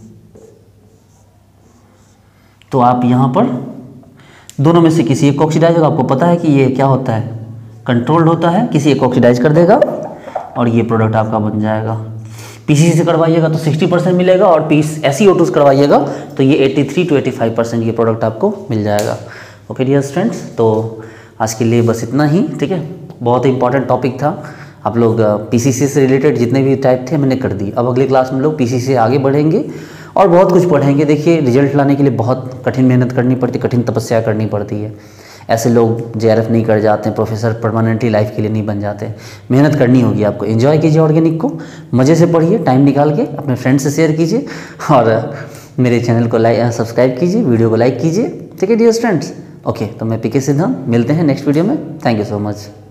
तो आप यहाँ पर दोनों में से किसी एक को ऑक्सीडाइज होगा। आपको पता है कि ये क्या होता है, कंट्रोल्ड होता है, किसी एक को ऑक्सीडाइज कर देगा और ये प्रोडक्ट आपका बन जाएगा। पीसीसी से करवाइएगा तो सिक्सटी परसेंट मिलेगा और पीस एस ई ओ टू से करवाइएगा तो ये eighty three two eighty five percent ये प्रोडक्ट आपको मिल जाएगा। ओके डियर फ्रेंड्स, तो आज के लिए बस इतना ही, ठीक है। बहुत ही इंपॉर्टेंट टॉपिक था। आप लोग पीसीसी से रिलेटेड जितने भी टाइप थे मैंने कर दी। अब अगले क्लास में लोग पीसीसी से आगे बढ़ेंगे और बहुत कुछ पढ़ेंगे। देखिए, रिजल्ट लाने के लिए बहुत कठिन मेहनत करनी पड़ती है, कठिन तपस्या करनी पड़ती है। ऐसे लोग जे आर एफ नहीं कर जाते, प्रोफेसर परमानेंटली लाइफ के लिए नहीं बन जाते। मेहनत करनी होगी आपको। एंजॉय कीजिए ऑर्गेनिक को, मज़े से पढ़िए, टाइम निकाल के अपने फ्रेंड से शेयर कीजिए और मेरे चैनल को लाइक सब्सक्राइब कीजिए, वीडियो को लाइक कीजिए, ठीक है डियर फ्रेंड्स। ओके, तो मैं पीके सिद्धांत, मिलते हैं नेक्स्ट वीडियो में। Thank you so much.